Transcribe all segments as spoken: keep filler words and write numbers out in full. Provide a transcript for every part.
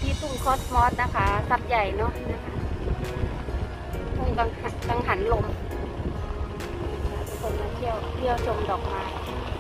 ที่ทุ่งคอสมอสนะคะซับใหญ่เนาะทุ่งกังกังหันลมทุกคนมาเที่ยวเที่ยวชมดอกไม้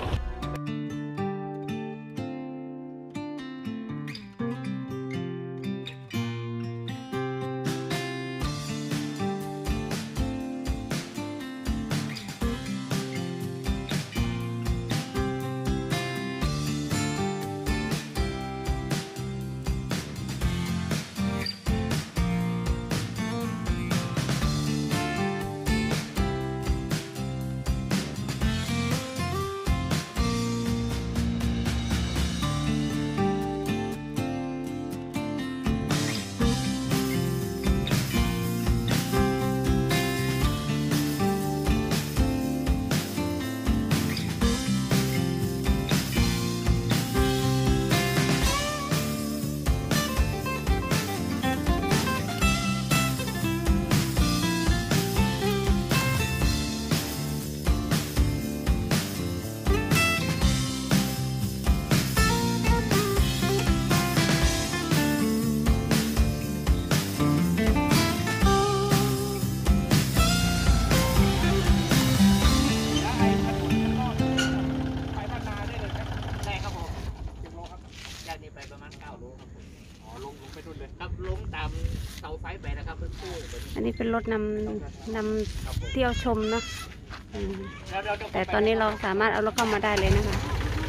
อันนี้เป็นรถนำนำเที่ยวชมเนาะแต่ตอนนี้เราสามารถเอารถเข้ามาได้เลยนะคะ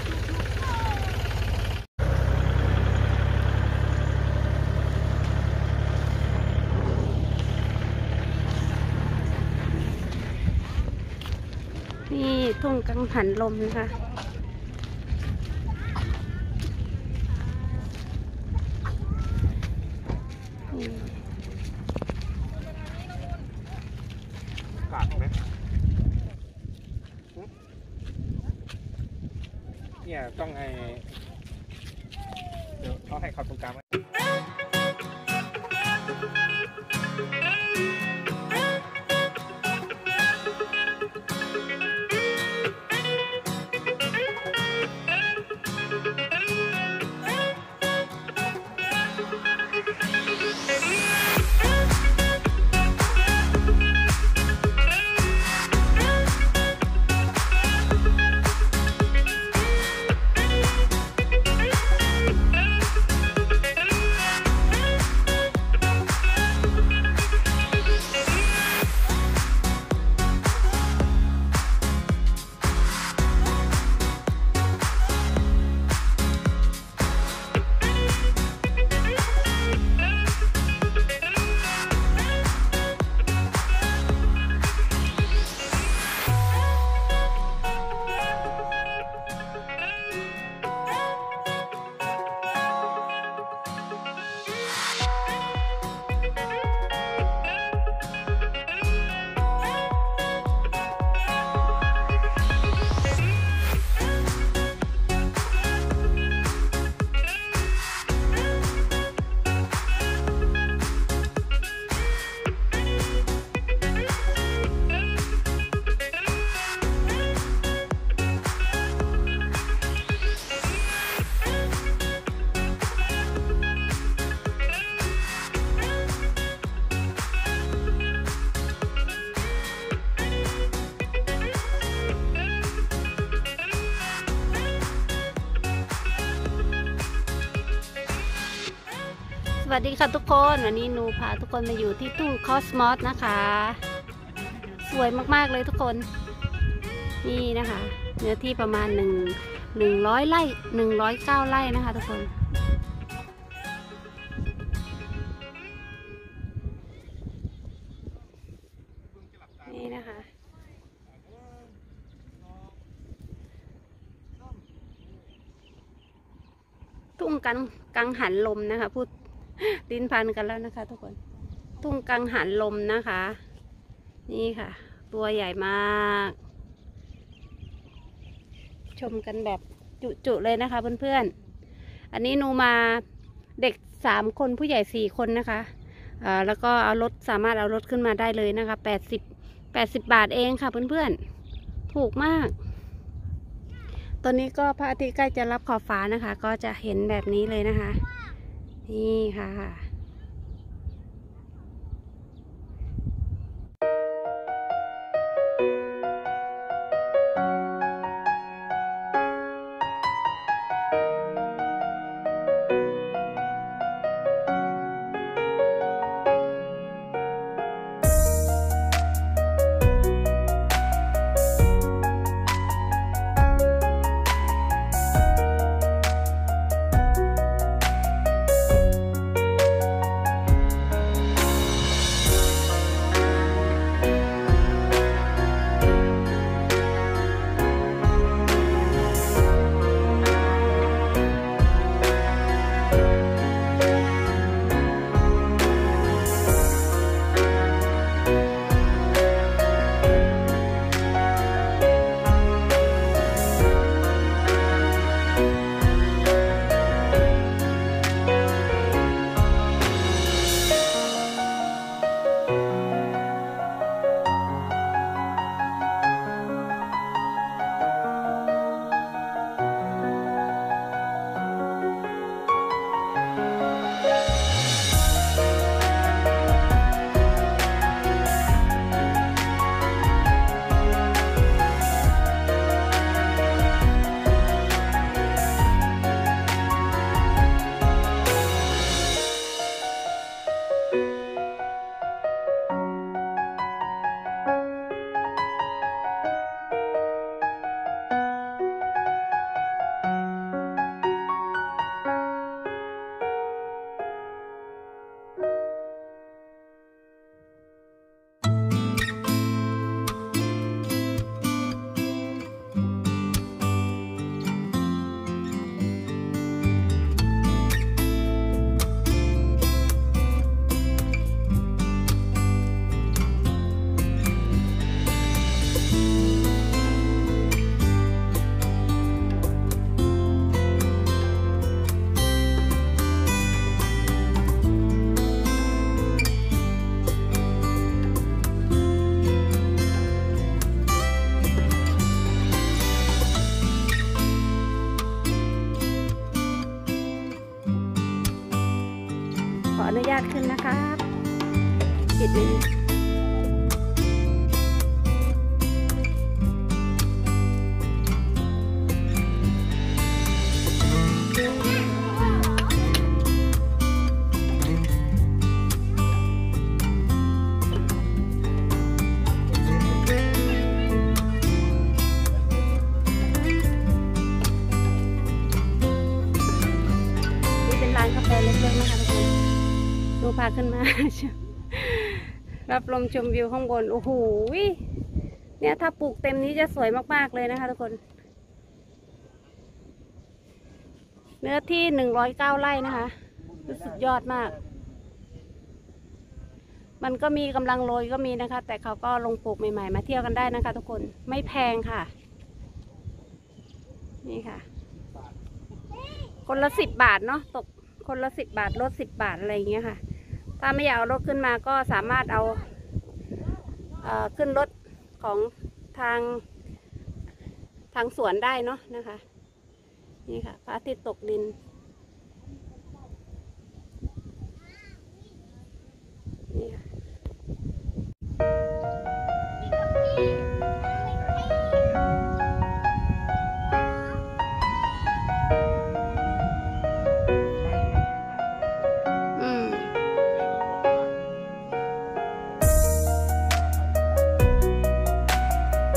นี่ทุ่งกังหันลมนะคะกาดไหมเนี่ยต้องให้เดี๋ยวเขาให้เขาตรงกลางไหมสวัสดีค่ะทุกคนวันนี้หนูพาทุกคนมาอยู่ที่ทุ่งคอสมอสนะคะสวยมากๆเลยทุกคนนี่นะคะเนื้อที่ประมาณหนึ่งหนึ่งร้อยไร่หนึ่งร้อยเก้าไร่นะคะทุกคนนี่นะคะทุ่งกังกังหันลมนะคะพูดดินพันกันแล้วนะคะทุกคนทุ่งกังหันลมนะคะนี่ค่ะตัวใหญ่มากชมกันแบบจุๆเลยนะคะเพื่อนๆอันนี้หนูมาเด็กสามคนผู้ใหญ่สี่คนนะคะอ่าแล้วก็เอารถสามารถเอารถขึ้นมาได้เลยนะคะแปดสิบแปดสิบบาทเองค่ะเพื่อนๆถูกมากตอนนี้ก็พระอาทิตย์ใกล้จะรับขอบฟ้านะคะก็จะเห็นแบบนี้เลยนะคะนี่ค่ะขออนุญาตขึ้นนะครับปิดเลย พาขึ้นมา รับลมชมวิวข้างบนโอ้โหเนี่ยถ้าปลูกเต็มนี้จะสวยมากๆเลยนะคะทุกคนเนื้อที่หนึ่งร้อยเก้าไร่นะคะสุดยอดมากมันก็มีกำลังโรยก็มีนะคะแต่เขาก็ลงปลูกใหม่ๆมาเที่ยวกันได้นะคะทุกคนไม่แพงค่ะนี่ค่ะคนละสิบบาทเนาะตกคนละสิบบาทลดสิบบาทอะไรอย่างเงี้ยค่ะถ้าไม่อยากเอารถขึ้นมาก็สามารถเอาเอ่อขึ้นรถของทางทางสวนได้เนาะนะคะนี่ค่ะพระอาทิตย์ตกดินนี่ค่ะ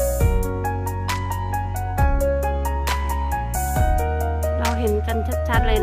กันชัดๆเลย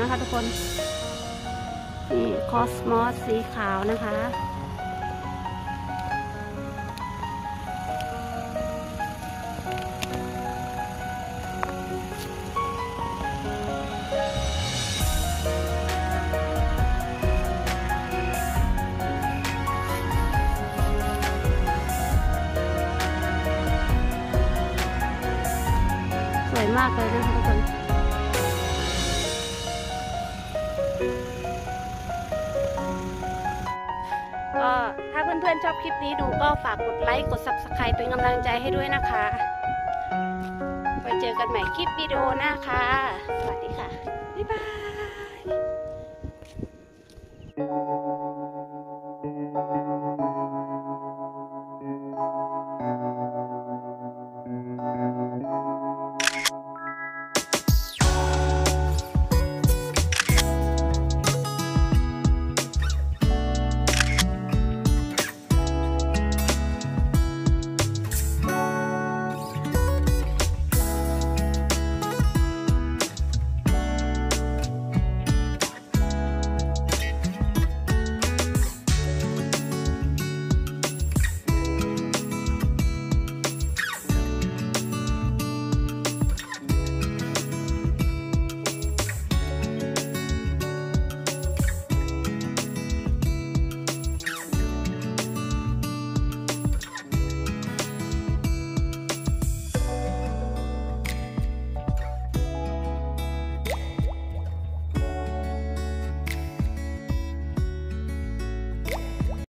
นะคะทุกคน นี่คอสมอสสีขาวนะคะ สวยมากเลยนะคะทุกคน ก็ถ้าเพื่อนๆชอบคลิปนี้ดูก็ฝากกดไลค์กด ซับสไครบ์ เป็นกำลังใจให้ด้วยนะคะ ไปเจอกันใหม่คลิปวิดีโอหน้าค่ะ